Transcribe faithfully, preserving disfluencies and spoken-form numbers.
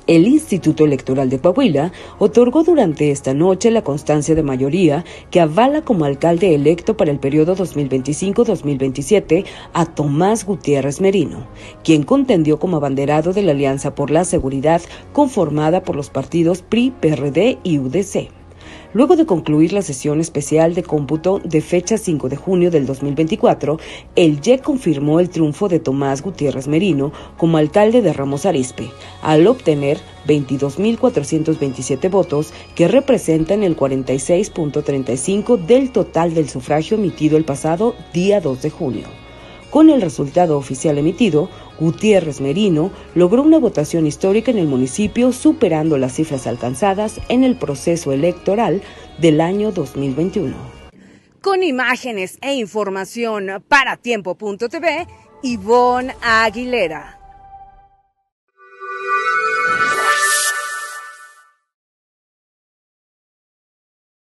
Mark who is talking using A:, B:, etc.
A: El Instituto Electoral de Coahuila otorgó durante esta noche la constancia de mayoría que avala como alcalde electo para el periodo dos mil veinticinco a dos mil veintisiete a Tomás Gutiérrez Merino, quien contendió como abanderado de la Alianza por la Seguridad conformada por los partidos P R I, P R D y U D C. Luego de concluir la sesión especial de cómputo de fecha cinco de junio del dos mil veinticuatro, el Y E C confirmó el triunfo de Tomás Gutiérrez Merino como alcalde de Ramos Arizpe, al obtener veintidós mil cuatrocientos veintisiete votos, que representan el cuarenta y seis punto treinta y cinco del total del sufragio emitido el pasado día dos de junio. Con el resultado oficial emitido, Gutiérrez Merino logró una votación histórica en el municipio, superando las cifras alcanzadas en el proceso electoral del año dos mil veintiuno.
B: Con imágenes e información para tiempo punto t v, Ivonne Aguilera.